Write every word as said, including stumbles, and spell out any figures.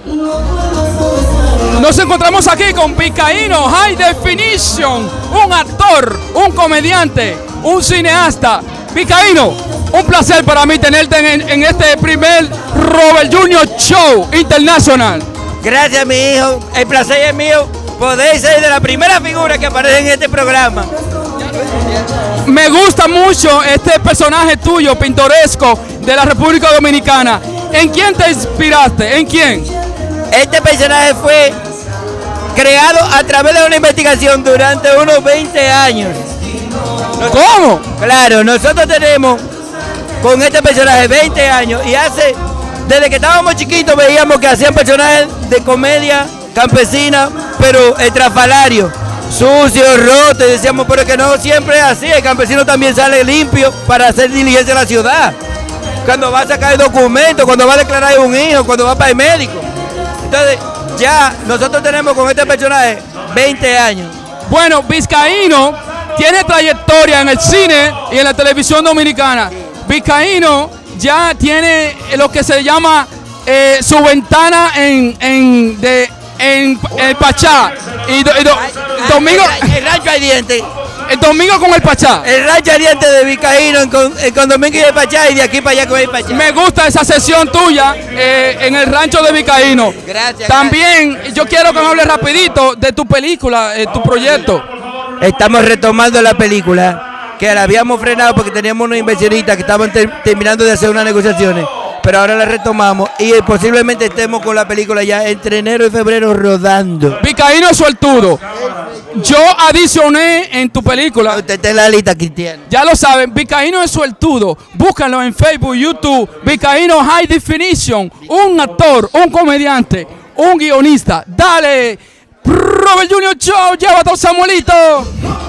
Nos encontramos aquí con Vizcaíno High Definition, un actor, un comediante, un cineasta. Vizcaíno, un placer para mí tenerte en, en este primer Robert Junior Show Internacional. Gracias, mi hijo. El placer es mío. Podéis ser de la primera figura que aparece en este programa. Me gusta mucho este personaje tuyo, pintoresco, de la República Dominicana. ¿En quién te inspiraste? ¿En quién? Este personaje fue creado a través de una investigación durante unos veinte años. ¿Cómo? Claro, nosotros tenemos con este personaje veinte años y hace, desde que estábamos chiquitos veíamos que hacían personajes de comedia campesina, pero estrafalario, sucio, roto, y decíamos, pero que no siempre es así, el campesino también sale limpio para hacer diligencia en la ciudad, cuando va a sacar el documento, cuando va a declarar un hijo, cuando va para el médico. Entonces, ya nosotros tenemos con este personaje veinte años. Bueno, Vizcaíno tiene trayectoria en el cine y en la televisión dominicana. Vizcaíno ya tiene lo que se llama eh, su ventana en, en, de, en el Pachá. Y, do, y do, domingo, el, el rancho ardiente. El domingo con el Pachá. El rancho ardiente de Vizcaíno en, con, en, con Domingo y el Pachá, y de aquí para allá con el Pachá. Me gusta esa sesión tuya eh, en el rancho de Vizcaíno. Gracias. También gracias. Yo quiero que me hables rapidito de tu película, eh, tu proyecto. Estamos retomando la película, que la habíamos frenado porque teníamos unos inversionistas que estaban ter terminando de hacer unas negociaciones, pero ahora la retomamos y eh, posiblemente estemos con la película ya entre enero y febrero rodando. Vizcaíno Suertudo. Yo adicioné en tu película. Usted está en la lista, Cristiano. Ya lo saben, Vizcaíno es Suertudo. Búscanlo en Facebook, YouTube. Vizcaíno High Definition. Un actor, un comediante, un guionista. Dale, Robert Junior Show, llévate a Samuelito.